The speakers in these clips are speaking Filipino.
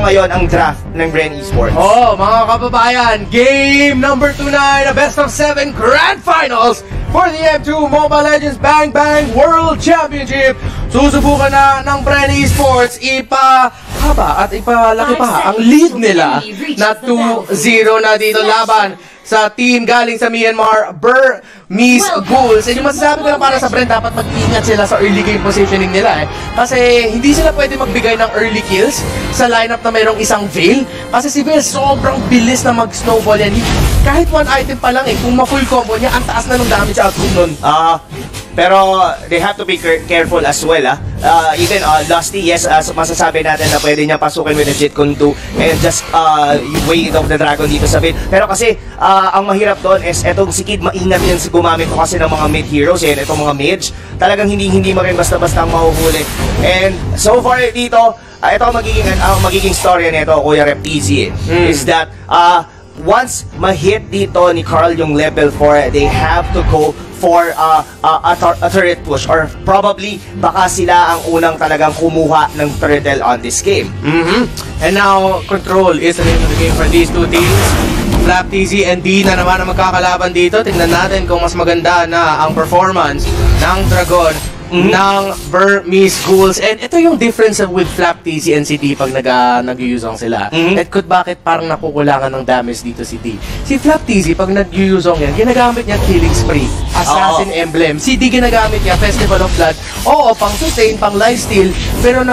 ngayon ang draft ng Bren Esports. Oh, mga kababayan, game number 2 na best of 7 grand finals for the M2 Mobile Legends Bang Bang World Championship. Susubukan na ng Bren Esports ipahaba at ipalaki pa ang lead nila na 2-0 na dito laban sa team galing sa Myanmar, Burmese Ghouls. And yung masasabi ko lang para sa Bren, dapat mag-ingat sila sa early game positioning nila Kasi hindi sila pwede magbigay ng early kills sa lineup na mayroong isang Veil. Kasi si Veil sobrang bilis na mag-snowball yan. Kahit one item pa lang kung ma-full combo niya, ang taas na ng damage output nun. Pero they have to be careful as well. Even Lusty, yes, masasabi natin na pwede niya pasukin with the Jet Kun 2 and just Weight of the Dragon dito sa Veil. Pero kasi ang mahirap doon is etong si Kid, maingat yan si gumamit ko kasi ng mga mid heroes itong mga mage. Talagang hindi mo rin basta-basta ang mahuhuli. And so far dito, ito ang magiging story nito, Kuya Reptizi, is that once ma-hit dito ni Carl yung level 4, they have to go for a turret push, or probably baka sila ang unang talagang kumuha ng turtle on this game. And now, Control is the name of the game for these two teams. FlapTZ and D na naman ang magkakalaban dito. Tingnan natin kung mas maganda na ang performance ng Dragon ng Burmese Ghouls. And ito yung difference with FlapTZ and si D pag nag-usong sila. At bakit parang nakukulangan ng damage dito si D. Si FlapTZ pag nag-usong yan, ginagamit niya Killing Spree, Assassin Emblem. Si D ginagamit niya Festival of Blood. Oo, pang sustain, pang lifesteal, pero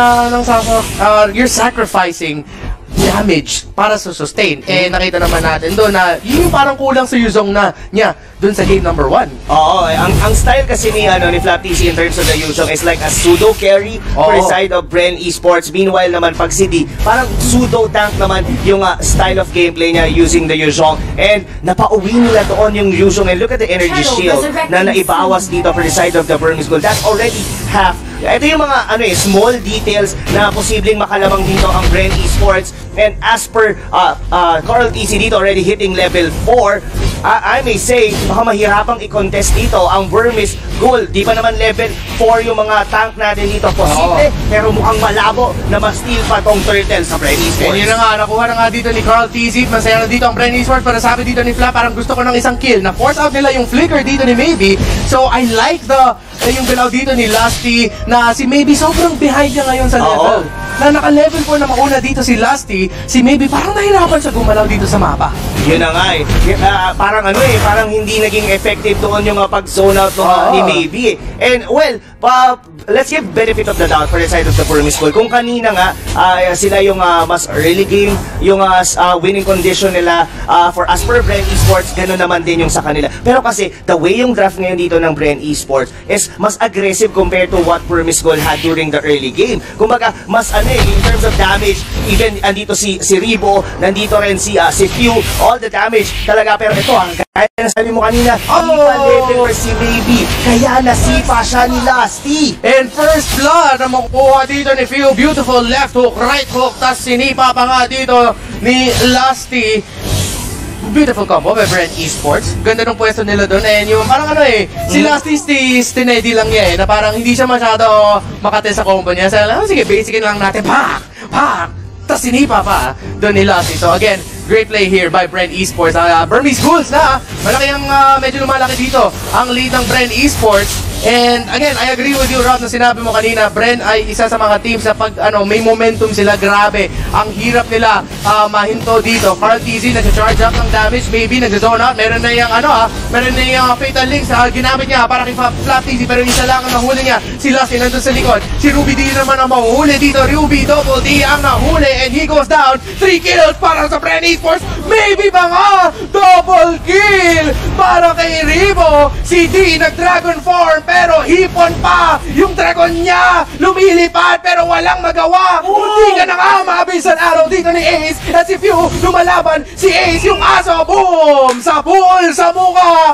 you're sacrificing damage para sa sustain. Nakita naman natin doon na yun yung parang kulang sa Yuzong niya doon sa game number 1. Oo, ang style kasi ni FlapTZ in terms of the Yuzong is like a pseudo carry for the side of Bren Esports. Meanwhile naman pag si D, parang pseudo tank naman yung style of gameplay niya using the Yuzong. And napauwi nila doon yung Yuzong. And look at the energy shield na naibawas dito for the side of the Burmese Ghouls. That's already half. Ito yung mga small details na posibleng makalamang dito ang Bren Esports. And as per Carl TC dito already hitting level 4, I may say baka mahirapang i-contest dito ang Burmese Ghoul. Di pa naman level 4 yung mga tank natin dito. Posible, pero mukhang malabo na ma-steal pa tong turtle sa Bren Esports. Yun na nga, nakuha na nga dito ni Carl TC. Masaya na dito ang Bren Esports. Para sabi dito ni Flap, parang gusto ko ng isang kill. Na-force out nila yung flicker dito ni Maybe. So I like yung galaw dito ni Lusty na si Maybe sobrang behind niya ngayon sa level. Na naka-level 4 na mauna dito si Lusty, si Maybe parang nahirapan siya gumalaw dito sa mapa. Yun na nga parang parang hindi naging effective doon yung pag-zone out ni Maybe And well, let's give benefit of the doubt for the side of the Burmese Ghouls. Kung kanina nga, sila yung mas early game, yung winning condition nila for as per Bren Esports, gano'n naman din yung sa kanila. Pero kasi, the way yung draft ngayon dito ng Bren Esports is mas aggressive compared to what Burmese Ghouls had during the early game. Kumbaga, mas in terms of damage, even andito si Ribo, nandito rin si Few, all the damage talaga. Pero ito, kaya na sabi mo kanina, level si Baby, kaya nasipa siya ni Lusty. And first blood na makukuha dito ni Few, beautiful left hook, right hook, tas sinipa pa nga dito ni Lusty. Beautiful combo by Bren Esports. Ganda ng pwesto nila doon. And yung parang si Lusty steady lang niya na parang hindi siya masyado makate sa combo niya. Sige, basicin lang natin. Pak! Tas sinipa pa doon ni Lusty. So again, great play here by Bren Esports. Burmese Ghouls na malaki ang medyo lumalaki dito ang lead ng Bren Esports. And again, I agree with you, Rob, na sinabi mo kanina. Bren ay isa sa mga teams na pag may momentum sila, grabe. Ang hirap nila mahinto dito. Carl TZ nag-charge up ng damage, maybe nag-zone out. Meron na yung meron na yung fatal links ginamit niya para kay FlapTZ, pero isa lang ang nahuli niya. Si Lusty nandun sa likod. Si Ruby D naman ang mahuhuli dito. Ruby Double D ang nahuli and he goes down. 3 kills para sa Bren Esports. Maybe ba nga? Double kill para kay Ribo. Si D nag-Dragon form, pero hipon pa yung dragon niya. Lumilipad pero walang magawa. Hindi ka na nga maabis ang araw dito ni Ace. At si Few lumalaban. Si Ace yung aso. Boom! Sa pool sa mukha.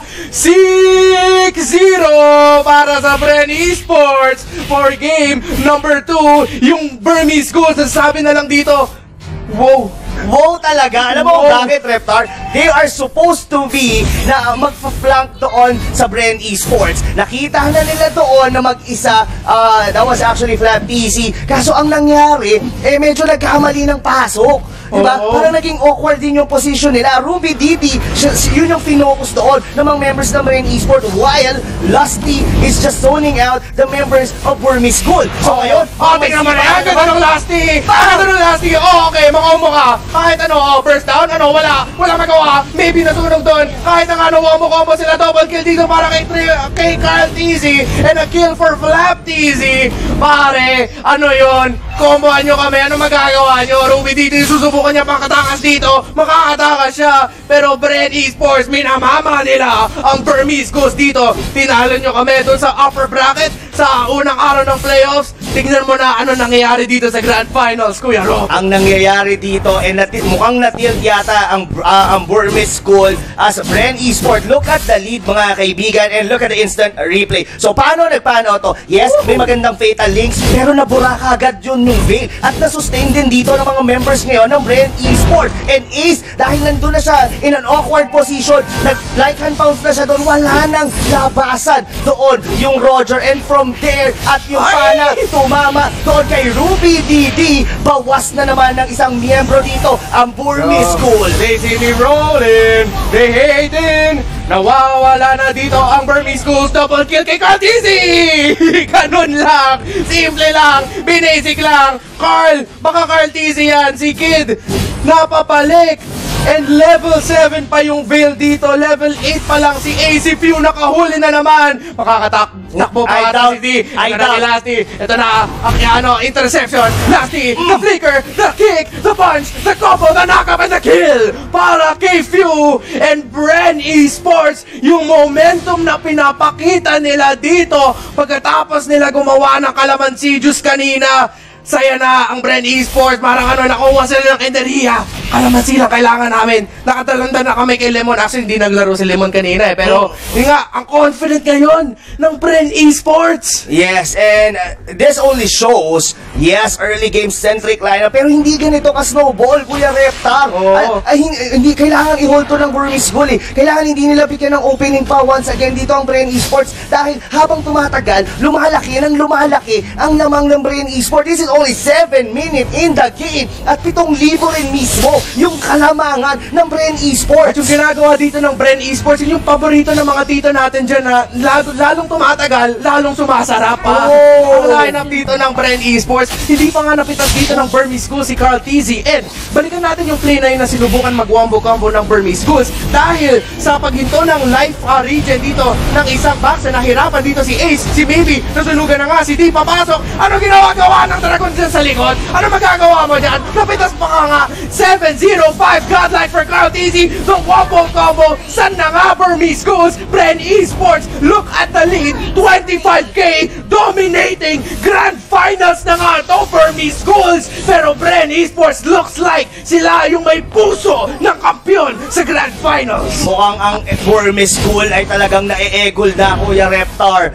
6-0 para sa Bren Esports for game number 2. Yung Burmese Ghouls, sabi na lang dito, wow, Wow talaga. Alam mo bakit, Reptar? They are supposed to be na magpa-flank doon sa Bren Esports. Nakita na nila doon na mag-isa. That was actually Flap TC. Kaso ang nangyari, medyo nagkamali ng pasok. Diba? Parang naging awkward din yung position nila. Ruby DD, yun yung finocus doon ng mga members ng Bren Esports, while Lusty is just zoning out the members of Burmese School. So ngayon, tingnan mo na yan. Ganda ng Lusty. Ganda ng Lusty. Okay, makaumo ka. Kahit first down, wala magawa. Maybe natunog doon. Kahit combo sila, double kill dito para kay Carl TZ and a kill for Flap TZ. Pare, yun? Comboan nyo kami, ano magagawa nyo? Ruby dito, susubukan niya makatakas dito, makakatakas siya. Pero Bren Esports, minamama nila ang Burmese Schools dito. Tinalo nyo kami doon sa upper bracket sa unang araw ng playoffs. Tignan mo na ano nangyayari dito sa Grand Finals, Kuya Rob. Ang nangyayari dito, mukhang natilt yata ang Burmese School as Bren Esports. Look at the lead, mga kaibigan, and look at the instant replay. So paano nagpaano to? Yes, may magandang fatal links, pero nabura kagad yun ng Veil. At nasustain din dito ng mga members ngayon ng Bren Esports. And Ace, dahil nandun na siya in an awkward position, nag-like hand pounce na siya doon, wala nang labasan doon yung Roger. And from there, at yung pana, tumama doon kay Ruby DD. Bawas na naman ng isang miyembro dito, ang Burmese School. They see me rolling, they hating. Nawawala na dito ang Burmese Schools. Double kill kay Carl TZ. Ganun lang, simple lang, binasic lang. Baka Carl TZ yan, si Kid napapalik. And level 7 pa yung Veil dito. Level 8 pa lang si ACPU. Nakahuli na naman. Makakatakbo pa ata si D. Lusty. Ito na ang interception. Lusty, the flicker, the kick, the punch, the combo, the knock-up, and the kill. Para kay Few and Bren Esports. Yung momentum na pinapakita nila dito pagkatapos nila gumawa ng kalamansi juice kanina. Saya na ang Bren Esports. Parang nakuha sila ng enerhiya. Kalamansi lang kailangan namin. Nakatalanda na kami kay Lemon. Actually, hindi naglaro si Lemon kanina Pero, yun nga, ang confident ngayon ng Bren Esports. Yes, and this only shows, yes, early game-centric lineup, pero hindi ganito ka-snowball, Kuya Reptar. Hindi kailangan i-hold to ng Burmese School Kailangan hindi nila bigyan ng opening pa once again dito ang Bren Esports. Dahil habang tumatagal, lumalaki ang lamang ng Bren Esports. This is only 7 minutes in the game at 7,000 rin mismo yung kalamangan ng Bren Esports. At yung ginagawa dito ng Bren Esports, yun yung paborito ng mga tito natin dyan na lalong tumatagal, lalong sumasarap pa. Ang lineup dito ng Bren Esports, hindi pa nga napitas dito ng Burmese Schools si Carl TZ. And balikan natin yung play na yun na sinubukan mag-wombo combo ng Burmese Schools dahil sa paghinto ng life region dito ng isang box na nahirapan dito si Ace, si Baby, nasunugan na nga, si D papasok. Ano ginawa ng Dragon dyan sa likod? Ano magagawa mo dyan? Napitas pa nga 7-0-5 godlike for Carl TZ. The wombo combo. San na nga Burmese Schools? Bren Esports, look at the lead. 25k dominating. Grand Finals na nga to Burmese Schools. Pero Bren Esports looks like sila yung may puso ng kampiyon sa Grand Finals. Mukhang ang Burmese School ay talagang nae-egol na, Kuya Reptar.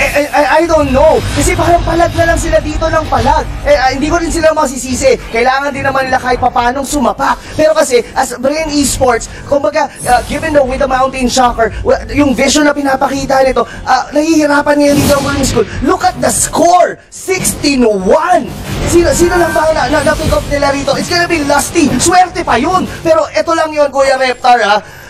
I don't know. Kasi parang palag na lang sila dito ng palag. Hindi ko rin sila masisisi. Kailangan din naman nila kahit papanong sumapak. Pero kasi, as Bren Esports, kumbaga, given with the Mountain Shocker, yung vision na pinapakita nito, nahihirapan ngayon dito ang Burmese School. Look at the score! 16-1! Sino lang ba na-pick up nila rito? It's gonna be Lusty. Swerte pa yun. Pero ito lang yun, Kuya Reptar,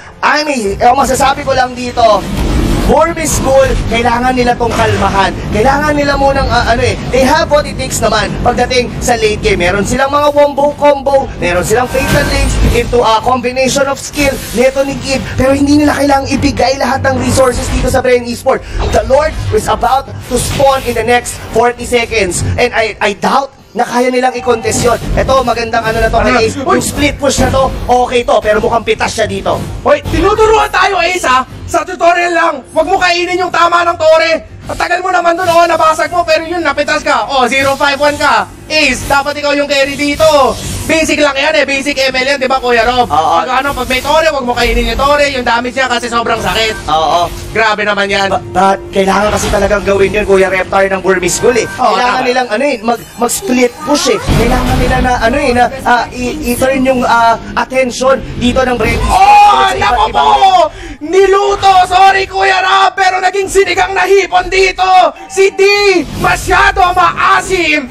masasabi ko lang dito, Burmese School, kailangan nila tong kalmahan. Kailangan nila munang, they have what it takes naman pagdating sa late game. Meron silang mga wombo combo, meron silang fatal links into a combination of skill neto ni Kid, pero hindi nila kailangang ibigay lahat ng resources dito sa Bren Esports. The Lord is about to spawn in the next 40 seconds, and I doubt na kaya nilang i-contest yun. Ito, magandang na to kay Ace. Yung split push na to, okay to, pero mukhang pitas siya dito. Hoy, tinuturuan tayo, Ace, sa tutorial lang. Huwag mo kainin yung tama ng tore. Tagal mo naman dun, nabasag mo, pero yun, napitas ka. 0-5-1 ka. Ace, dapat ikaw yung carry dito. Basic lang yan basic ML yan, di ba Kuya Rob? Oo. Pag may tore, wag mo kainin yung tore, yung damage niya kasi sobrang sakit. Oo. Grabe naman yan. But kailangan kasi talagang gawin yun, Kuya Reptar, ng Burmese School Kailangan nilang mag-split push Kailangan nila na i-turn yung attention dito ng Brent Esports. Nako po! Niluto! Sorry Kuya Rob, pero naging sinigang na hipon dito! Si D! Masyado maasim!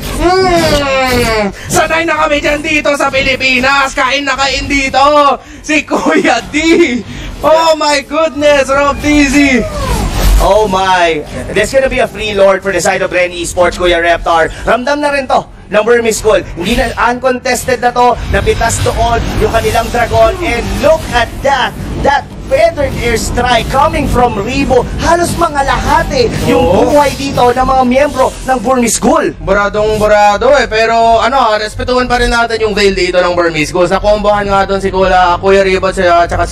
Sanay na kami dyan dito sa Pilipinas! Kain na kain dito! Si Kuya D! Oh my goodness, Rob Dizzy! Oh my! There's gonna be a free lord for the side of Ren Esports, Kuya Reptar. Ramdam na rin to ng Burmese School. Hindi na uncontested na to, napitas to all yung kanilang dragon, and look at that! That feathered airstrike coming from Ribo. Halos mga lahat yung buhay dito ng mga miyembro ng Burmese School. Buradong-burado pero respetuhan pa rin natin yung veil dito ng Burmese School. Nakombohan nga doon si Kuya Ribo at saka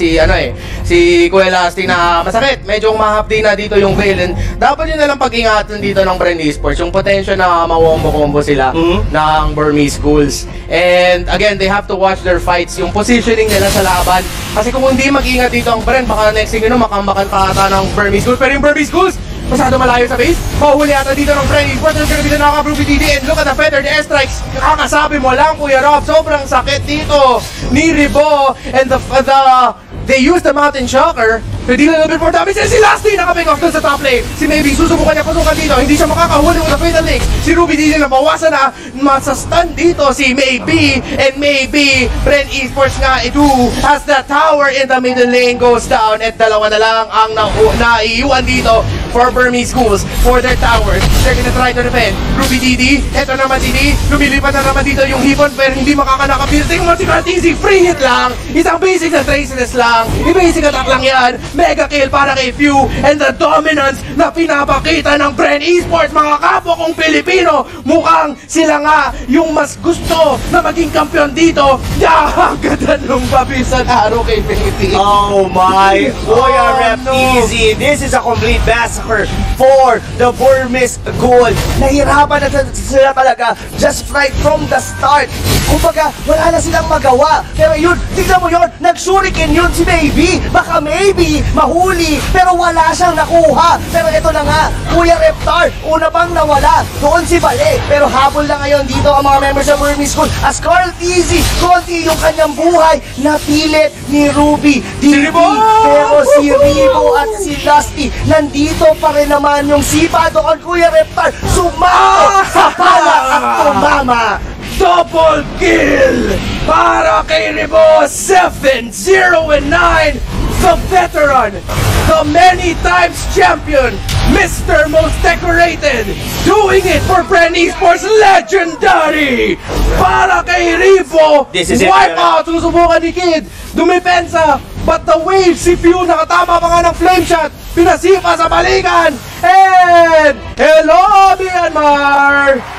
si Kuya Lasty na masakit. Medyo mahapdi na dito yung veil. And dapat yun na lang pag-ingatan dito ng Brand Esports, yung potential na mawombo-combo sila ng Burmese Schools. And again, they have to watch their fights, yung positioning nila sa laban. Kasi kung hindi mag-ingat dito ang Brand, baka next thing makambakan pa ata ng Burmese Schools. Pero yung Burmese Schools, masyado malayo sa base. Mahuli ata dito ng Brand Esports. There's gonna be the knockout Ruby DD. And look at the feathered airstrikes. Kakasabi mo lang, Kuya Rob, sobrang sakit dito ni Ribo. And they used the Mountain Shocker to deal a little bit more damage. And si Lasty naka-pick off dun sa top lane. Si Maybe, susubukan niya pasukan dito. Hindi siya makakahuli with the Fatal Links. Si Ruby DD na bawasan na. Masastun dito si Maybe. And Maybe, Brand Esports nga ito as the tower in the middle lane goes down. At dalawa na lang ang naiiwan dito for Burmese Schools for their towers. They're gonna try to defend. Ruby DD, eto naman si D. Lumilipat na naman dito yung hipon pero hindi makakanakabil. Tingnan mo si Easy, free hit lang. Isang basic na traceless lang. I-basic attack lang yan. Mega kill para kay Few. And the dominance na pinapakita ng Brand Esports, mga kapwa kong Pilipino. Mukhang sila nga yung mas gusto na maging kampiyon dito. Ganda nung pabisan araw kay Philippines. Oh my! Kuya Rep Easy, this is a complete massacre for the Burmese School. Nahirapan na sila talaga just right from the start. Kumbaga, wala na silang magawa. Pero yun, tignan mo yun, nag-shuriken yun si Maybe. Baka maybe mahuli, pero wala siyang nakuha. Pero ito na nga, Kuya Reptar, una pang nawala. Doon si Bale, pero habol na ngayon dito ang mga members ng Burmese School. As Carl Easy, konti yung kanyang buhay, napilit ni Ruby DD. Pero si Ribo at si Lasty, nandito pa rin naman yung sipa doon, Kuya Reptar. Sumama sa pala at tumama. Double kill para kay Ribo. 7-0-9, the veteran, the many times champion, Mr. Most Decorated, doing it for Brand Esports. Legendary para kay Ribo. This is wipe out. Susubukan ni Kid dumipensa, but the wave, si Few nakatama pa nga ng flame shot, pinasipa sa balikan. And hello Myanmar,